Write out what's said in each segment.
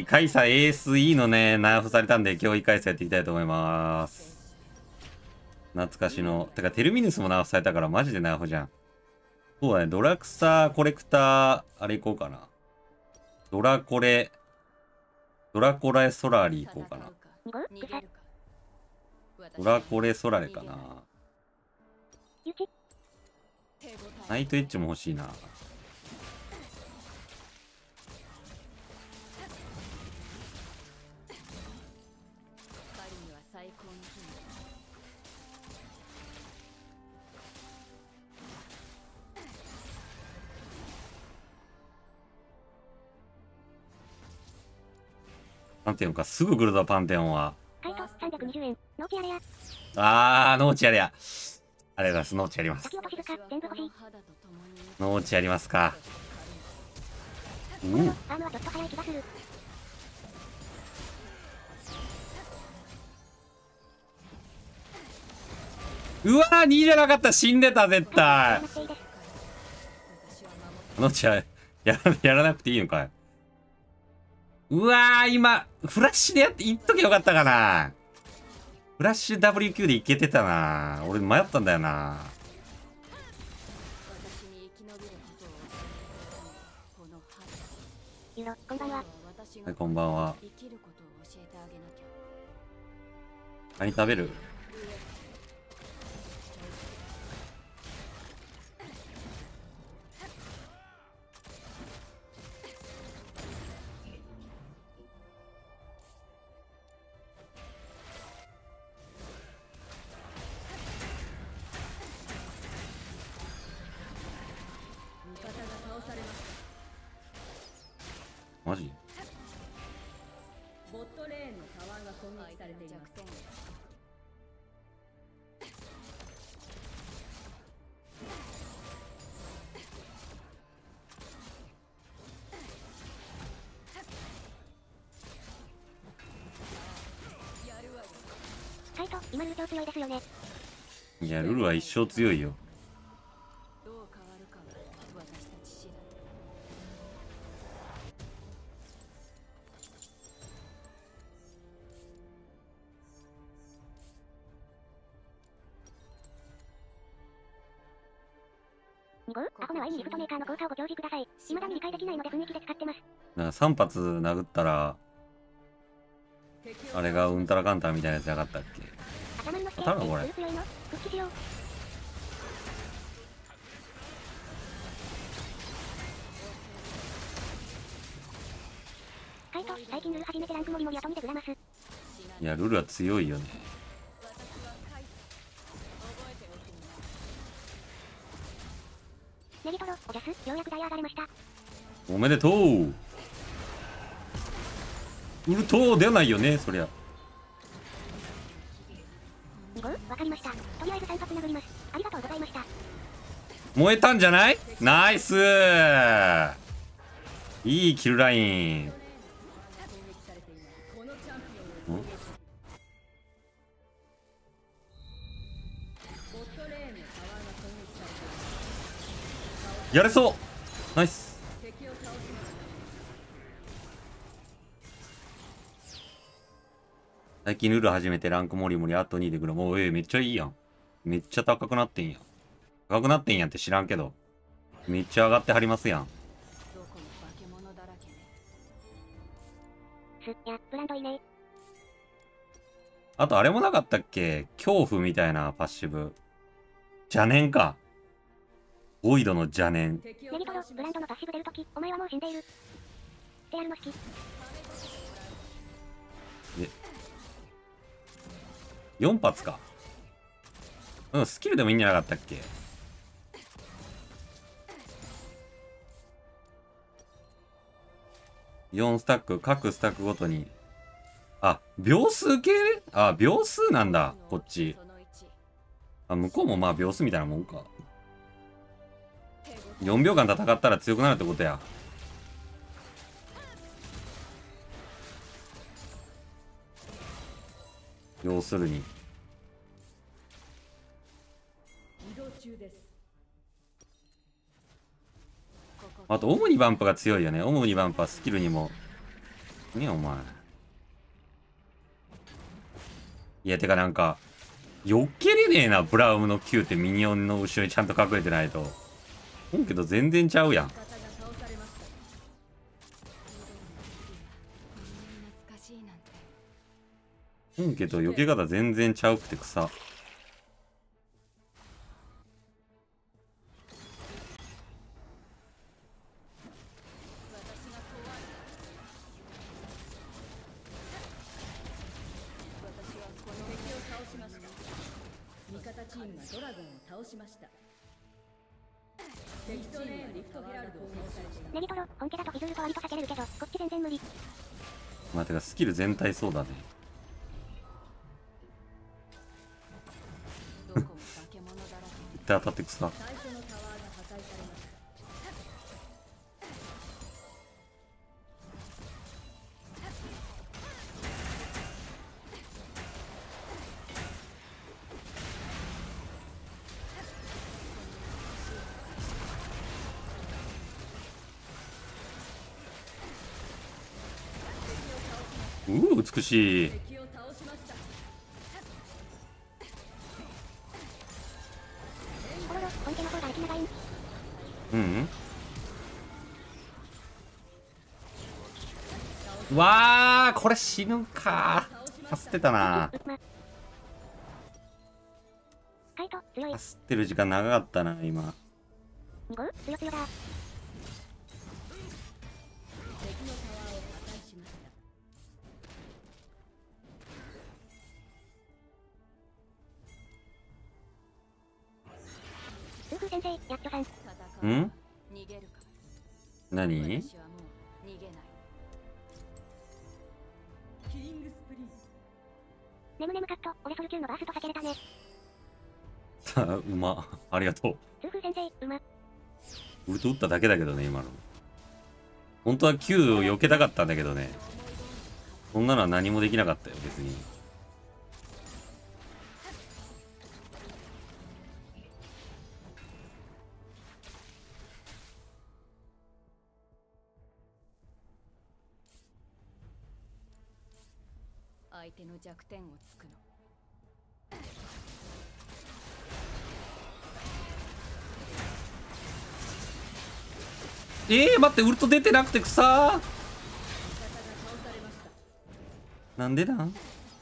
カイサエース E のね、ナーフされたんで、今日1回戦やっていきたいと思います。懐かしの。てか、テルミヌスもナーフされたから、マジでナーフじゃん。そうだね、ドラクサコレクター、あれ行こうかな。ドラコレソラリ行こうかな。ドラコレソラレかな。ナイトエッジも欲しいな。パンテオンか、すぐ来るぞ、パンテオンは。 320円。ノーチアレア。 ノーチやりゃ。ありがとうございます。ノーチやります。ノーチやりますか。 アームはちょっと早い気がする。 うわー、2じゃなかった。死んでた、絶対。ノーチやらなくていいのかい。うわー、今、フラッシュで言っときゃよかったかな。フラッシュ WQ でいけてたな。俺迷ったんだよな。 こんばんは。 はい、こんばんは。何食べる？マジ？ ボットレーンのタワーが攻撃されています。 カイト、今ルー超強いですよね。 いや、ルルは一生強いよ。 どう変わるかは私たち次第。 2号、アコメはインリフトメーカーの効果をご教示ください。未だに理解できないので雰囲気で使ってます。 なんか3発殴ったら、あれがうんたらかんたらみたいなやつなかったっけ？ 頭の当たるのこれ。 強いの復帰しよう。カイト、最近ルー初めてランクモリモリ後見てグラマス。 いや、ルルは強いよね。 ネギトロ、おじゃす、ようやくダイヤ上がれました。 おめでとう。ウルト出ないよね、そりゃ。 2号、わかりました。とりあえず3発殴ります。ありがとうございました。 燃えたんじゃない？ナイスー。いいキルライン。やれそう。ナイス。最近ルール始めてランクモリモリあと2でグラもうめっちゃいいやん。めっちゃ高くなってんやん。高くなってんやんって知らんけど。めっちゃ上がってはりますやん。 ブランドいいね。 あとあれもなかったっけ？恐怖みたいなパッシブ。邪念か。ボイドの邪念。 ネギトロ、ブランドのパッシブ出るとき、お前はもう死んでいる。ってやるの好き。 で、4発か。うん、スキルでもいいんじゃなかったっけ？4スタック、各スタックごとに。あ、秒数系？あ、秒数なんだ、こっち。あ、向こうもまあ秒数みたいなもんか。4秒間戦ったら強くなるってことや。要するに。あと、オムニバンプが強いよね。オムニバンプはスキルにもねえお前。いやてかなんか避けれねえな、ブラウムの Q ってミニオンの後ろにちゃんと隠れてないと。本けど全然ちゃうやん。 味方が倒されました。 懐かしいなんて。 本けど避け方全然ちゃうくて草。 味方チームがドラゴンを倒しました。敵チームがリフトヘラルドを攻撃されています。 ネギトロ、本家だとビズールと割と避けれるけど、こっち全然無理。 まあてかスキル全体そうだね。 どこも化け物だらけ。 一体当たって草。 最初のタワーが破壊されました。 美しい。 敵を倒しました。 コロロ、本家の方が生き長いん。 わー、これ死ぬかー。かすってたな。 カイト、強いか。すってる時間長かったな今。 2号、強強だ。 敵のタワーを破壊しました。 スーフー先生、やっちょさん。 戦う。 ん？ 逃げるか。 何？ 私はもう逃げない。 キリングスプリント。 ネムネムカット、俺ソル Q のバースト避けれたね。 さあ、うま。ありがとう。 スーフー先生、うま。 俺と打っただけだけどね今の。本当は Q を避けたかったんだけどね。そんなのは何もできなかったよ別に。 相手の弱点をつくの。 待って、ウルト出てなくて草ー。 味方が倒されました。 なんでなん？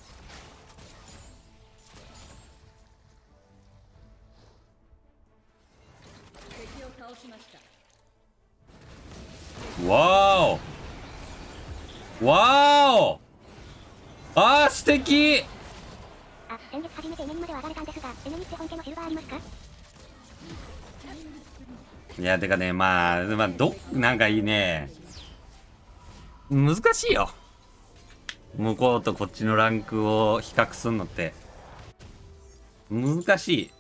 敵を倒しました。 わーおわーおあー素敵。 あ、先月初めてエネにまでは上がれたんですが、エネにって本家のシルバーありますか？ いやてかねなんかいいね。難しいよ向こうとこっちのランクを比較すんのって難しい。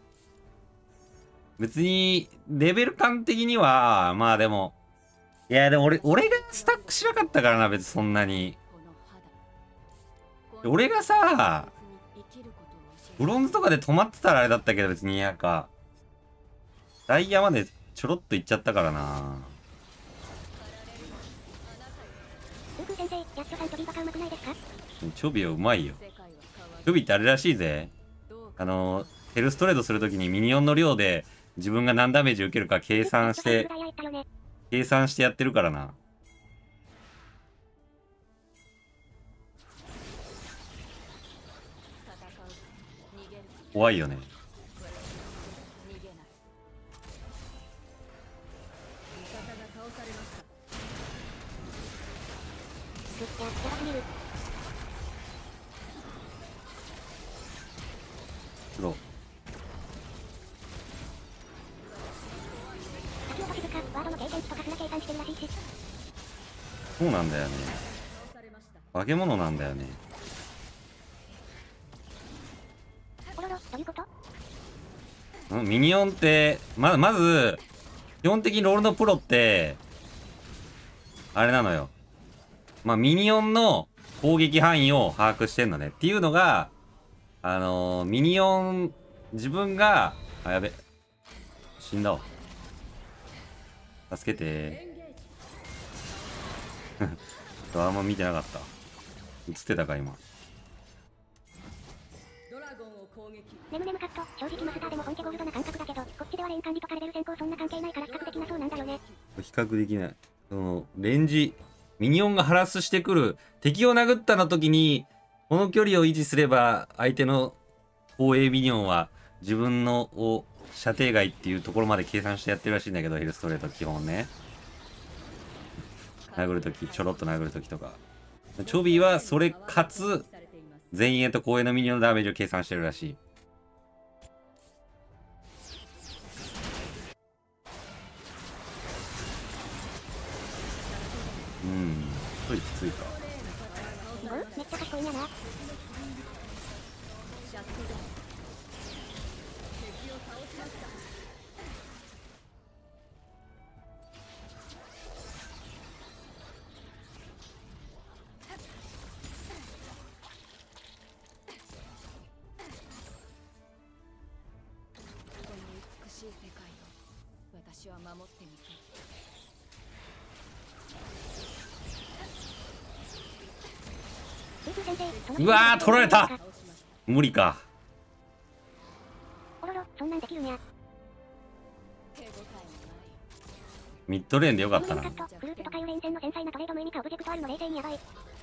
別にレベル感的にはまあでも俺がスタックしなかったからな別にそんなに。 この肌。 俺がさ生きることを教えブロンズとかで止まってたらあれだったけど別になんかダイヤまでちょろっといっちゃったからな。 スーフー先生、やっちょさんとビーバカうまくないですか？ チョビはうまいよ。 世界は変わる。 チョビってあれらしいぜ。 どうかヘルストレードするときにミニオンの量で自分が何ダメージ受けるか計算してやってるからな。 戦う。逃げる。 怖いよね。 逃げない。 味方が倒されました。 やばすぎる。 黒。 先ほど静か、ワードの経験値とかすら計算してるらしいし。 そうなんだよね。 倒されました。 化け物なんだよね。 コロロ、どういうこと？ ミニオンってまず基本的にロールのプロってあれなのよ。ミニオンの攻撃範囲を把握してんのねっていうのがミニオン自分がやべ死んだわ。助けてエンゲージ。 あんま見てなかった。映ってたか今。 ドラゴンを攻撃。 ネムネムカット、正直マスターでも本家ゴールドな感覚だけど、こっちではレーン管理とかレベル選考そんな関係ないから比較できなそうなんだよね。 比較できない。そのレンジミニオンがハラスしてくる敵を殴ったの時にこの距離を維持すれば相手の防衛ミニオンは自分の射程外っていうところまで計算してやってるらしいんだけど、ヘルストレート基本ね、殴る時ちょろっと殴る時とか、チョビーはそれかつ前衛と後衛のミニオンのダメージを計算してるらしい。きついか。 めっちゃ賢いんやな。 この美しい世界を私は守ってみせる。 うわー取られた。無理か。 おろろ、そんなんできるんや。 ミッドレーンでよかったな。 フルーツとかいう連戦の繊細なトレード無意味かオブジェクトあるの冷静にやばい。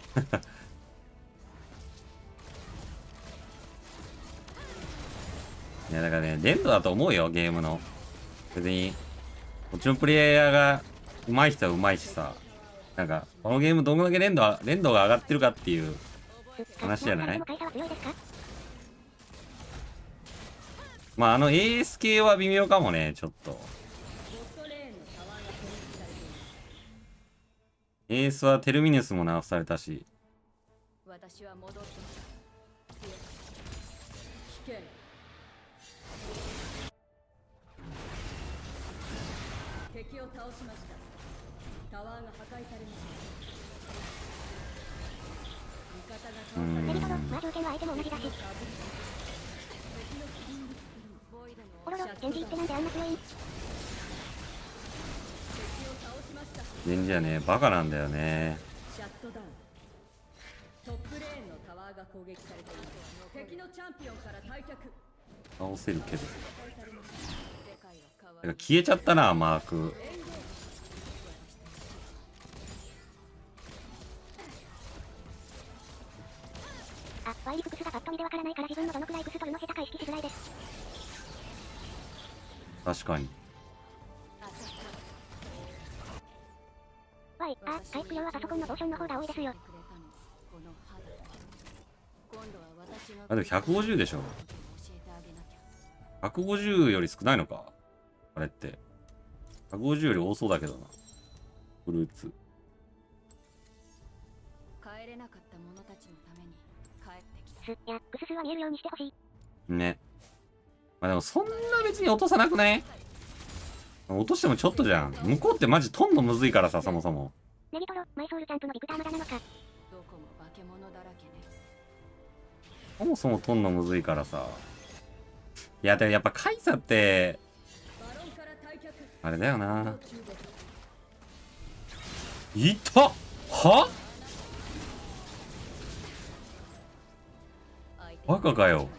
いやだからね、連動だと思うよ、ゲームの。別に、こっちのプレイヤーが上手い人は上手いしさ。なんか、このゲームどんだけ連動が上がってるかっていう話じゃない？まあAS 系は微妙かもね、ちょっと。AS はテルミヌスもナーフされたし。 私は戻って危険。敵を倒しました。タワーが破壊されました。味方が倒されメリトロ、 ました。 まあ条件は相手も同じだし。おろろ、ゲンジってなんであんな強いん？ ゲンジはね、バカなんだよね。 シャットダウン。トップレーンのタワーが攻撃されています。敵のチャンピオンから退却。 倒せるけど。なんか消えちゃったな、マーク。 あ、ワイリフクスがパッと見でわからないから自分のどのくらいブス取るの下手か意識しづらいです。 確かに。 ワイ、あ、回復量はパソコンのモーションの方が多いですよ。 あ、でも150でしょ。150より少ないのかあれって。150より多そうだけどな。フルーツ。 帰れなかった者たちのために帰ってきた。 いや、グススは見えるようにしてほしい。 ね。まあでもそんな別に落とさなくない？落としてもちょっとじゃん。向こうってマジトンのむずいからさ、そもそも。 ネギトロ、マイソウルチャンプのビクターまだなのか。 どこも化け物だらけね。 そもそもトンのむずいからさ。いや、でもやっぱカイサって、あれだよな。いたはバカかよ。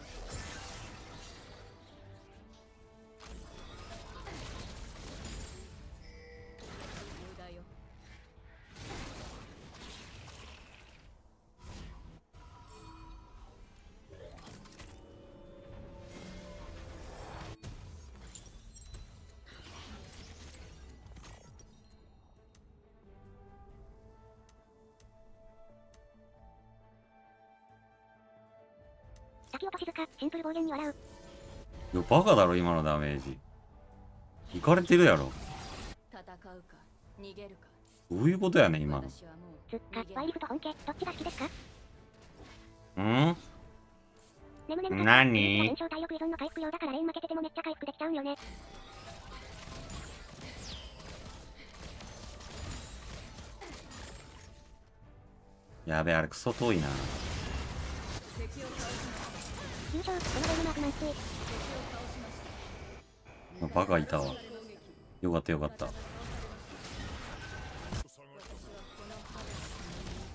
先落としずか、シンプル暴言に笑う。 いやバカだろ今のダメージ。いかれてるやろ。 戦うか逃げるか。 どういうことやねん今の。 私はもうつっか、ワイリフと本家、どっちが好きですか？ ん？ ネムネム何？ 炎症体力依存の回復量だからレーン負けててもめっちゃ回復できちゃうんよね。 やべえ、あれクソ遠いな。 優勝、このゲームマークマンつい。 バカいたわ。よかったよかった。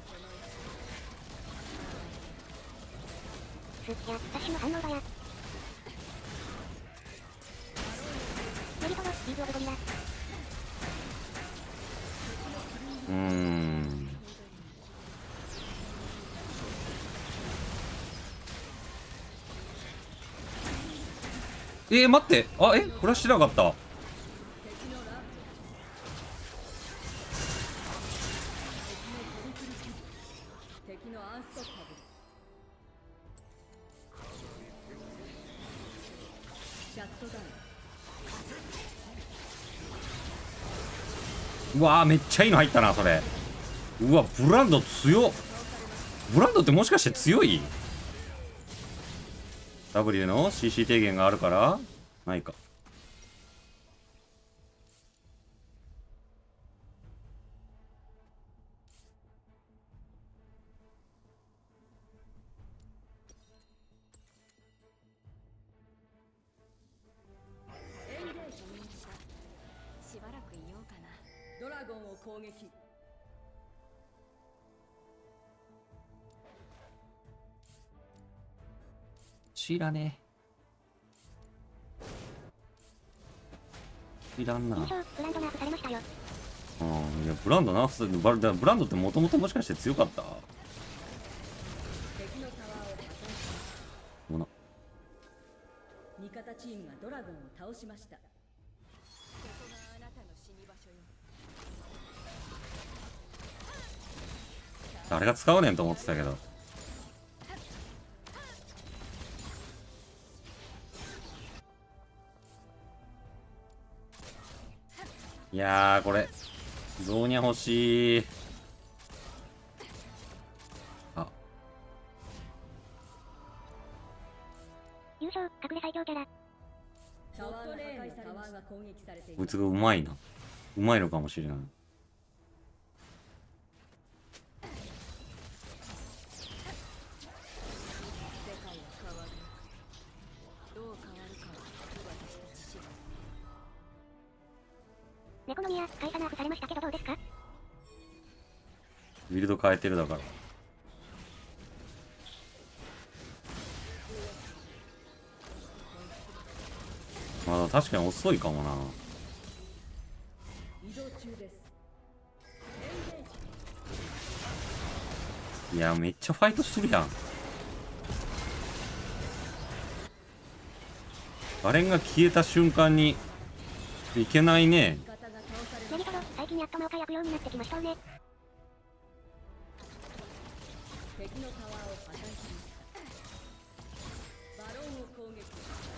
すっや、ダッシュの反応だや。メリトロ、リーズオブゴリラ。 待って、あ、これは知らなかった。 敵のアンストッパブル。シャットダウン。 うわー、めっちゃいいの入ったなそれ。うわ、ブランド強っ。ブランドってもしかして強い？ W の CC 低減があるからないか。 しばらくいようかな。 ドラゴンを攻撃。 知らねえ。いらんな。 優勝、ブランドナーフされましたよ。 いや、ブランドナーフする。ブランドってもともともしかして強かった？ 敵のタワーを破壊しました。 もな。 味方チームがドラゴンを倒しました。 ここがあなたの死に場所よ。 誰が使うねんと思ってたけど。いやー、これゾーニャ欲しい。あ、 優勝、隠れ最強キャラ。 タワーが破壊されました。攻撃されていこいつがうまいな。うまいのかもしれない。 世界は変わる。どう変わるかは私たち次第。 ネコノミア、カイサナーフされましたけどどうですか？ ビルド変えてるだから。まあ確かに遅いかもな。 移動中です。 いや、めっちゃファイトするやん。あれが消えた瞬間にいけないね。 味方が倒されメリトロ、最近やっと魔界焼くようになってきましたね。 敵のタワーを破壊しました。バロンを攻撃。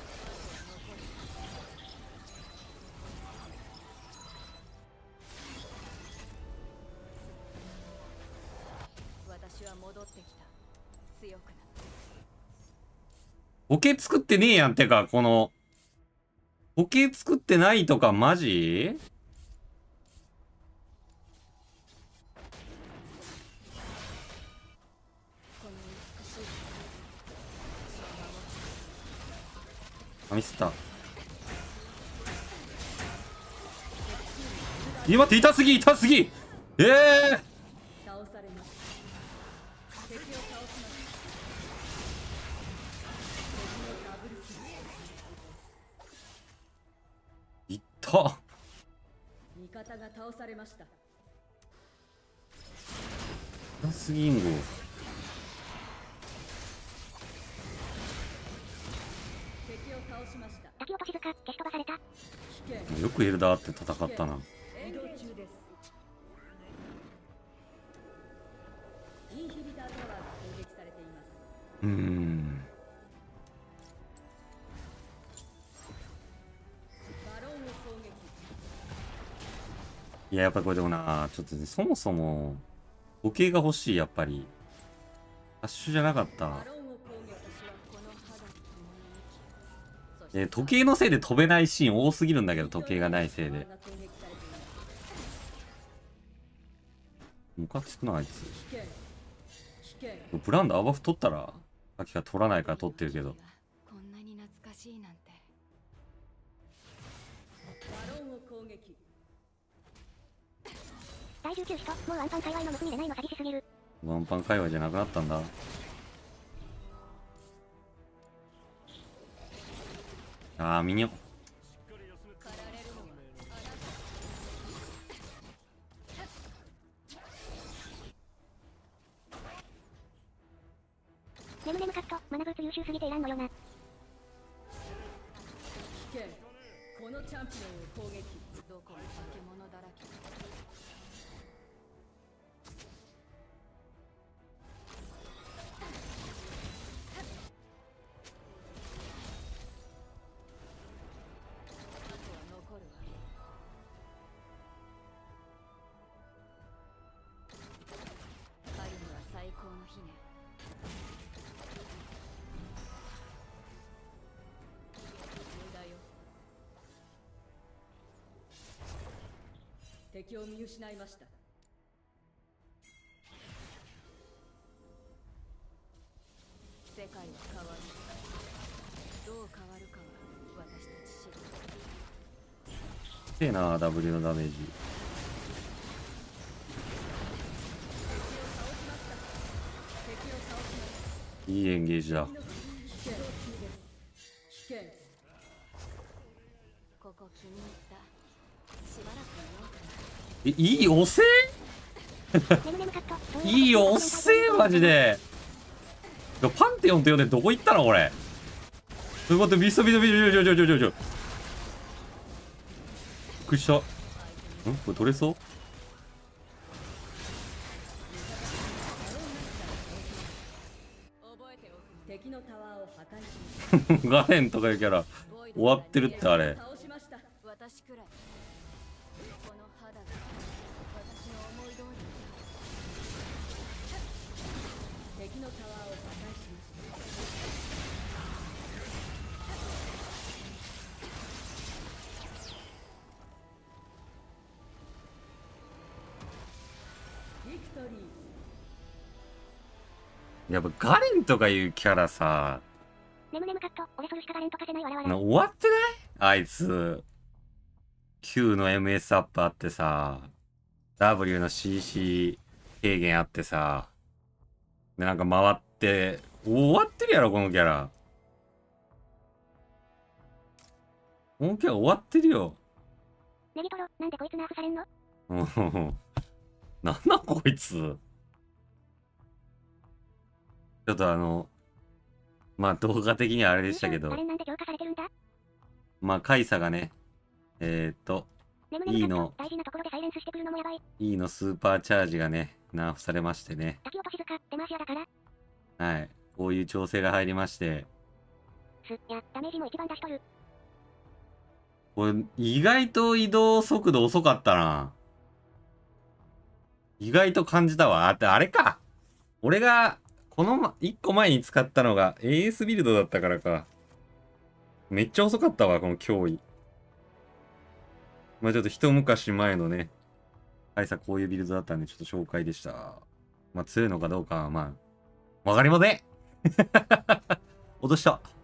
私は戻ってきた。強くなった。 ボケ作ってねえやん。てか、このボケ作ってないとかマジ？ この美しいあ、ミスった。待って、痛すぎ痛すぎ。 倒されます。敵を倒します。敵のダブルキル。 いった味方が倒されました。 痛すぎんご。 敵を倒しました。 滝落としずか、消し飛ばされた。 危険。 よくエルダーって戦ったな。 移動中です。インヒビタータワーが攻撃されています。 うーん。 バロンを攻撃。 いや、やっぱこれでもな、ちょっとね、そもそも時計が欲しい。やっぱりアッシュじゃなかった。 バロンを攻撃。 私はこの肌と共に生き、そして時計のせいで飛べないシーン多すぎるんだけど、時計がないせいで。 タワーが攻撃されています。 ムカつくなあいつ。 危険。危険。 ブランドアバフ取ったら、さっきから取らないから取ってるけど。 こんなに懐かしいなんて。 バロンを攻撃。 第19使徒、もうアンパン界隈のムフにれないの寂しすぎる。 ワンパン界隈じゃなくなったんだ。あー、ミニオン。 ネムネムカット、マナブーツ優秀すぎていらんのよな。 危険。このチャンピオンを攻撃。 どこも化け物だらけ。あとは残るわ。狩りには最高の日ね。 無駄よ。敵を見失いました。 世界は変わる。どう変わるかは私たち知る。 せえな、W のダメージ。いいエンゲージだ。 危険。危険。 ここ気に入った。しばらくいようかな。 いい押せネムネムカット、そういい押せマジで。パンテオンって呼んでどこ行ったのこれ。ということでビストビストビストビストビストビスト。びっくりした。んこれ取れそう。 覚えておく。敵のタワーを破壊しました。 ガレンとかいうキャラ終わってるってあれ。 倒しました。 私くらい。この肌が私の思い通りに。 敵のタワーを破壊しました。ビクトリー。 やっぱガレンとかいうキャラさ、 ネムネムカット、俺それしかガレンとかせないわらわら。 終わってないあいつ。Q の MS アップあってさ、W の CC 軽減あってさ、でなんか回って、終わってるやろこのキャラ。このキャラ終わってるよ。 ネギトロ、なんでこいつナーフされんの？ うんなんなんこいつ。ちょっとまあ動画的にはあれでしたけどガ、レンなんで強化されてるんだ？ まあカイサがね、 ネムネムカッいいのト、大事なところでサイレンスしてくるのもやばい。 E のスーパーチャージがね、ナーフされましてね。 滝落とし塚、デマーシアだから。 はい。こういう調整が入りまして、 ダメージも一番出しとる。 これ意外と移動速度遅かったな。意外と感じたわ。あれか。俺が、この1個前に使ったのが AS ビルドだったからか。めっちゃ遅かったわ、この脅威。まあちょっと一昔前のね、はいさ、こういうビルドだったんで、ちょっと紹介でした。まあ強いのかどうかは、まあ、わかりません落とした。